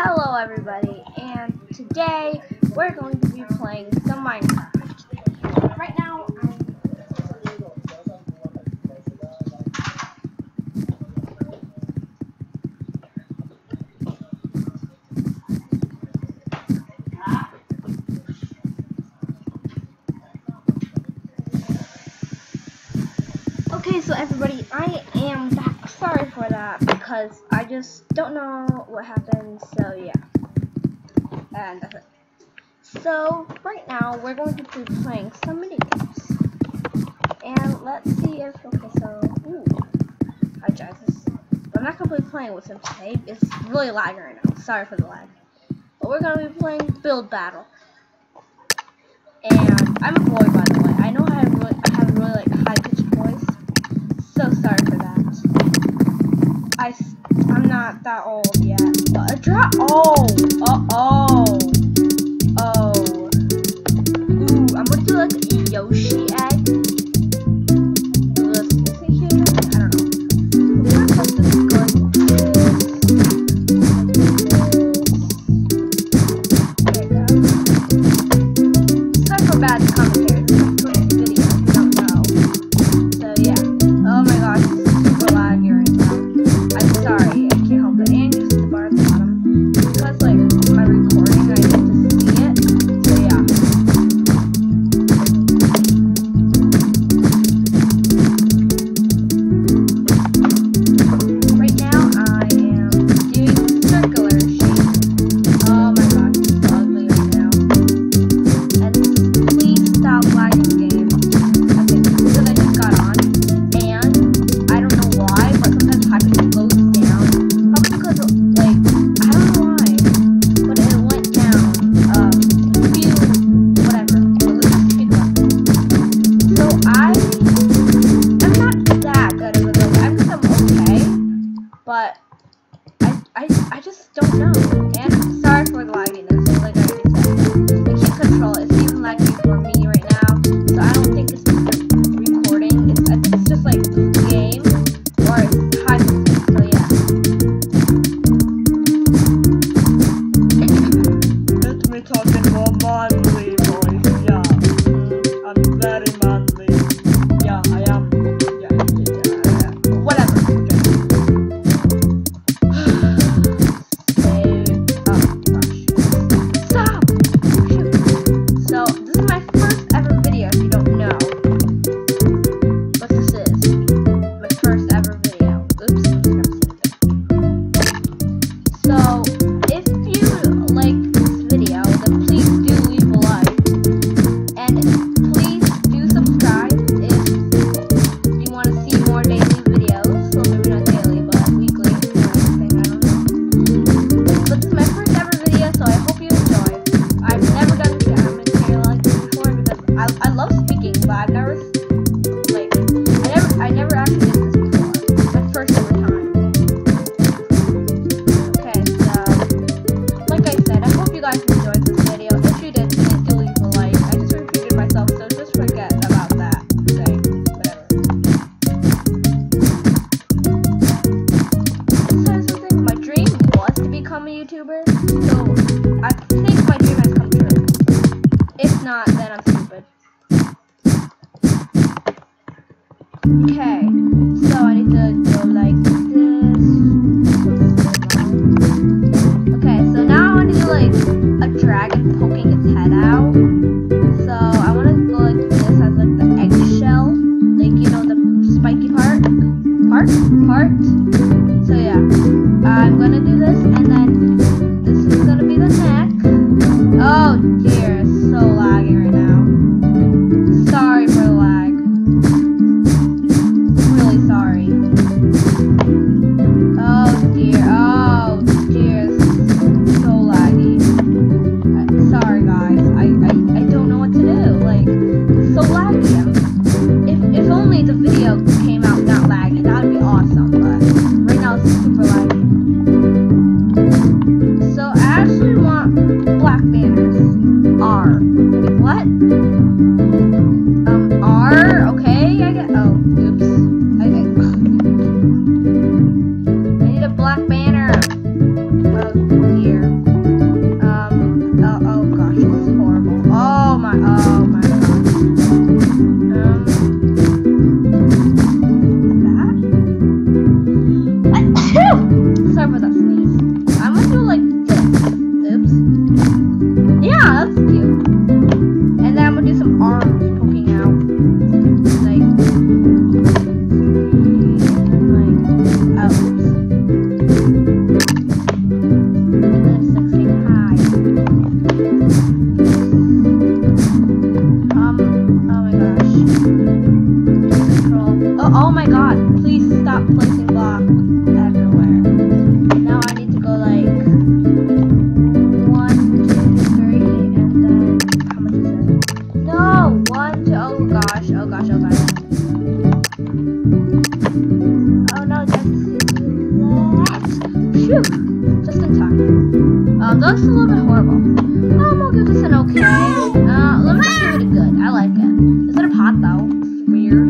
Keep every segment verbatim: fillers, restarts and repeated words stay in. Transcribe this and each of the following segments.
Hello everybody, and today we're going to be playing some Minecraft. Right now, Okay, so everybody, I am back. Sorry for that, because I just don't know what happened, so yeah. And that's it. So, right now, we're going to be playing some minigames. And let's see if, okay, so, ooh. Hi, Jesus. I'm not going to be playing with him today. It's really lagging right now. Sorry for the lag. But we're going to be playing Build Battle. And I'm a boy, by the way. I know I have really, I have a really, like, high-pitched voice. So sorry for that. I, I'm not that old yet. But a drop. Oh! Uh oh! Oh. Ooh, I'm gonna do like a Yoshi egg. Is it here? I don't know. We're gonna put this going like this. There you go. Sorry for bad commentary. This is my first video, if you don't know. So yeah. Oh my gosh, this is super laggy right now. I'm sorry, I can't help it. And you see the bar at the bottom. Because like my recording, I get to see it. So yeah. Right now I am doing circular shape. Oh my gosh, this is so ugly right now. And please stop lagging game. Okay, because I just got on. And I don't know why, but sometimes happiness goes down. Probably because of, like, I don't know why, but it went down. Um, a few, whatever. So let's just speak about it. So I, I'm not that good of a builder. I'm just okay, but I, I, I just don't know. And I'm sorry for the lagginess. Like I already said, I can't control it. It's even lagging for me right now. So I don't think it's recording. It's, I think it's just like game or high speed. So yeah. Let me talk in more manly voice, yeah. I'm very manly. Yeah, I am. Yeah, yeah, yeah, yeah. Whatever. Save. Oh gosh. Stop. Shoot. So this is my first ever video. If you don't know what this is, my first ever video. Oops. I'm just gonna save it. So if you like this video, then please do leave a like, and please do subscribe if you want to see more daily videos. Well, maybe not daily, but weekly or anything. I don't know. But this is my first ever video, so I hope you enjoy. I've never done this commentary like this before because I I love speaking, but I've never like I never I never actually did this before. My first ever time. Okay, so like I said, I hope you guys enjoyed this video. If you did, please do leave a like. I just repeated myself, so just forget about that thing. Whatever. So something, my dream was to become a YouTuber, so I think my dream has come true. If not, then I'm stupid. Okay, so I need to go like this. Okay, so now I want to do like a dragon poking its head out. So I want to go like this as like the eggshell, like you know the spiky part, part, part. So yeah, I'm gonna do this, and then this is gonna be the neck. Oh dear, it's so laggy right now. Sorry for the lag. Really sorry. Oh dear, oh dear, this is so laggy. Uh, sorry guys, I, I, I don't know what to do, like, it's so laggy. If, if only the video came out not laggy, that would be awesome, but right now it's super laggy. So I actually want black banners. R. Wait, what? Um, R? Okay, I get, oh, oops. I, I, I need a black banner. Oh dear. for that sneeze. I'm gonna do like this. Oops. Yeah, that's cute. And then I'm gonna do some arms poking out. Like, like, oops. This sexy high. Um, oh my gosh. Control. Oh, oh my god. Please stop placing blocks everywhere. Now I need to go like one, two, three, and then how much is it? No, one, two, oh gosh, oh gosh, oh gosh. Oh no, just phew, just in time. Um, that looks a little bit horrible. Um, we'll give this an okay. Uh, let me just give it a good. I like it. Is it a pot though? It's weird.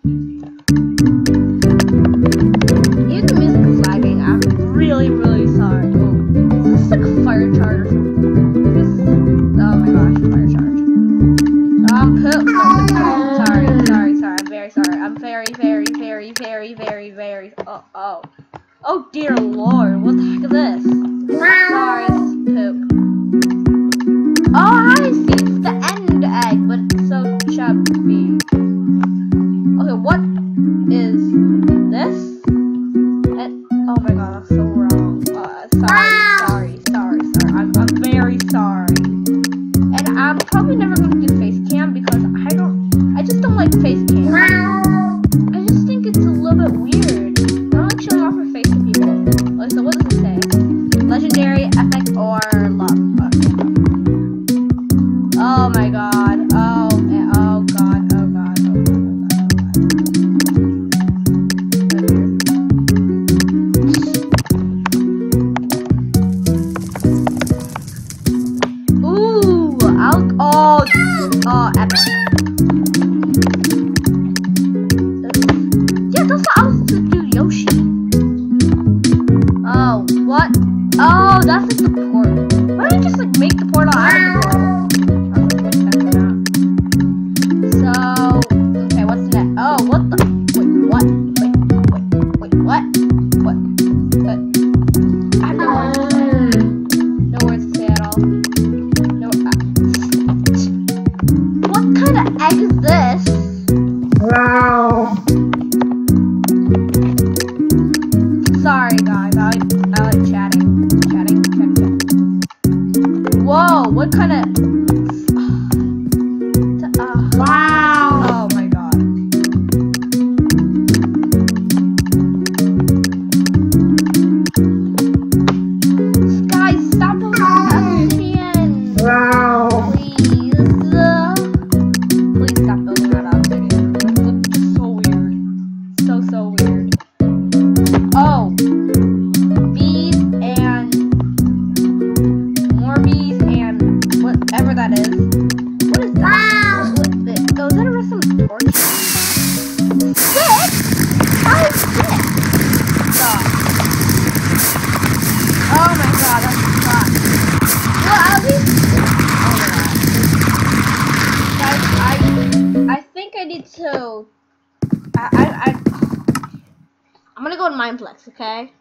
Even the music is lagging. I'm really, really sorry. Oh, is this like a fire charge or something? This, oh my gosh, fire charge. Um, poop. No, sorry, sorry, sorry. I'm very sorry. I'm very, very, very, very, very, very. Oh, oh. Oh dear lord, what the heck is this? Sorry, this is poop. Oh, I see. It's the end egg, but it's so chubby. Okay, what is this? And, oh my god, that's so wrong. Uh, sorry, sorry, sorry, sorry. I'm, I'm very sorry. And I'm probably never going to do face cam because I don't, I just don't like face cam. I just think it's a little bit weird. I don't like showing off your face to people. Okay, so what does it say? Legendary, epic, or love? Okay. Oh my god. Oh, man. Oh god. Oh god. Oh god. Oh god. Oh god. Ooh. I'll, oh. Oh, epic. Yeah, that's what I was supposed to do, Yoshi. Oh, what? Oh, that's like the portal. Why don't you just like make the portal out of the portal? I'm gonna make sense of that. So, okay, what's next? Oh, what the? Wait, what? Wait, wait, wait, what? What? What? I have no words to say. No words to say at all. No. Uh, what kind of egg is this? Wow. Sorry, guys. I like, I like chatting. Chatting, chatting, chatting. Whoa, what kind of... Uh, Wow. oh my god. Guys, stop obsidian. Wow. Please. Please stop building that obsidian. That looks so weird. So, so weird. Oh. Bees and more bees and whatever that is. What is that? Wow. What, what, the, oh, is that a some torch? Six? How is six? Stop. Oh my god, that's a lot. Well, at least. Oh my god. Guys, I I think I need to. I I, I I'm gonna go in Mineplex, okay?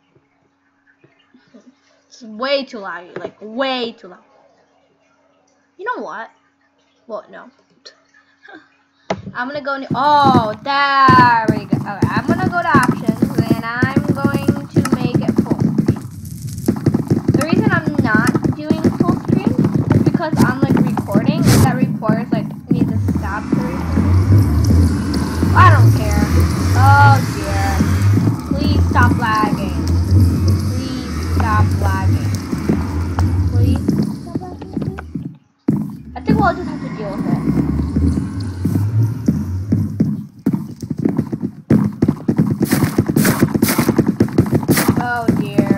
It's way too laggy, like way too loud. You know what? Well, no. I'm gonna go in. Oh, there we go. Okay, I'm gonna go to options and I'm going to make it full screen. The reason I'm not doing full screen is because I'm like recording, and that requires like me to stop the recording. I don't care. Oh dear. Please stop lagging. Please stop lagging. Please stop lagging. I think we'll just have to deal with it. Oh dear.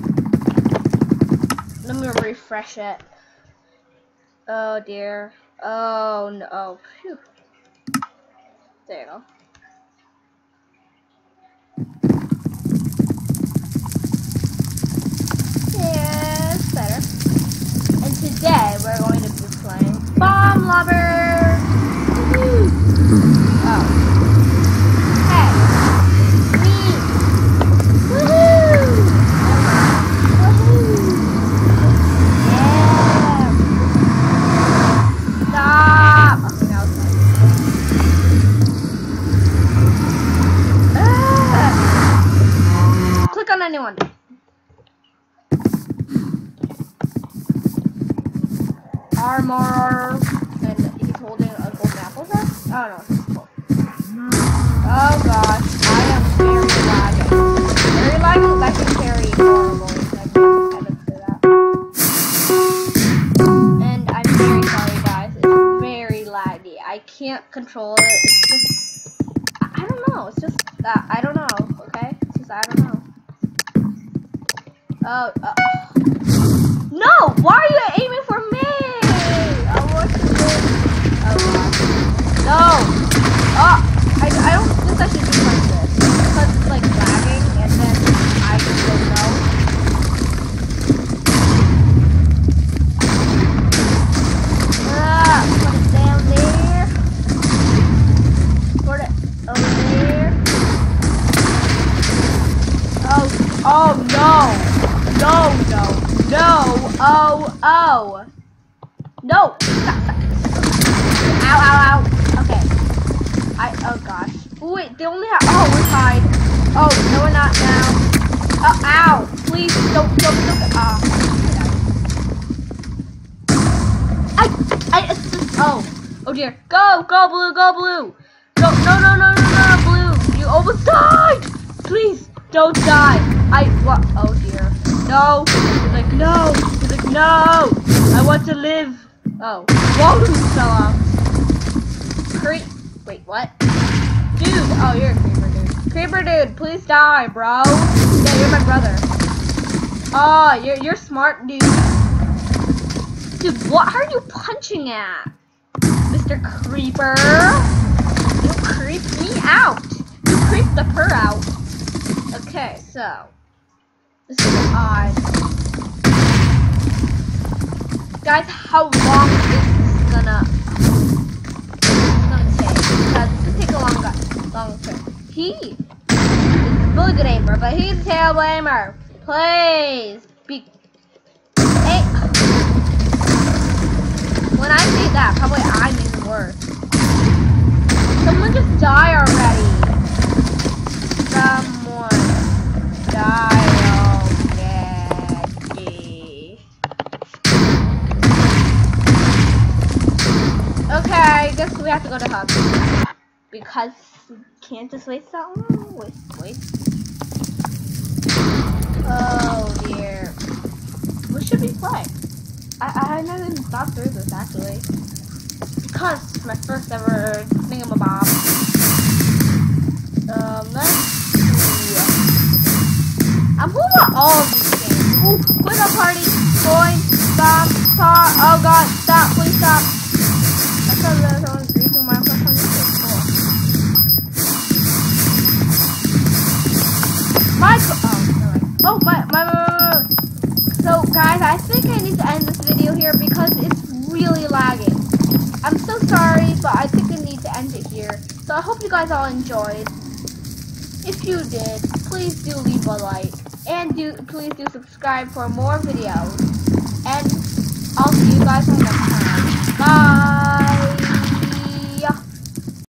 Let me refresh it. Oh dear. Oh no. Oh, phew. There you go. Yeah, it's better. And today we're going to be playing Bomb Lover. Woo-hoo. Oh. Hey. Me. Woohoo! Oh my. armor, and he's holding a golden apple there? Oh no, he's cool. Oh gosh, I am very lagging. Very lagging, legendary, horrible. I can't say that. And I'm very sorry guys, it's very laggy. I can't control it, it's just, I, I don't know, it's just, uh, I don't know, okay? It's just, I don't know. Oh, uh, no! Why are you aiming for me? Oh, what's this? Oh, God. No! Oh, I, I don't think I should do like this. Because it's like lagging, and then I just don't know. Ah, put it down there. Put it over there. Oh, oh no! No, no, no, oh, oh. No, stop, stop. Ow, ow, ow. Okay. I, oh gosh. Ooh, wait, they only have, oh, we're tied. Oh, no, we're not now. Oh, ow. Please, don't, don't, don't, ah. I, I, it's just, oh. Oh dear. Go, go, blue, go, blue. Go, no, no, no, no, no, blue. You almost died. Please, don't die. I, what, oh dear. No, he's like, no, he's like, no, I want to live. Oh, whoa, fell off. Creep, wait, what? Dude, oh, you're a creeper dude. Creeper dude, please die, bro. Yeah, you're my brother. Oh, you're, you're smart, dude. Dude, what are you punching at? Mister Creeper? You creep me out. You creep the purr out. Okay, so. This is odd. Guys, how long is this gonna, gonna take? Because this will take a long, long time. He is a really good aimer, but he's a terrible aimer. Please be. Hey. When I say that, probably I'm even worse. Someone just die already. Someone die. Okay, I guess we have to go to hub. Because we can't just waste that long. Waste, waste. Oh dear. What should we play? I, I never even thought through this actually. Because it's my first ever thingamabob. Um, let's see. I'm pulling out all of these things. Ooh, quick up party. Coin, stop, car. Oh god, stop, please stop. I thought that someone's greasing my first one. This is cool. My oh, no, oh my, my, my, my, so guys, I think I need to end this video here because it's really lagging. I'm so sorry, but I think I need to end it here. So I hope you guys all enjoyed. If you did, please do leave a like and do please do subscribe for more videos.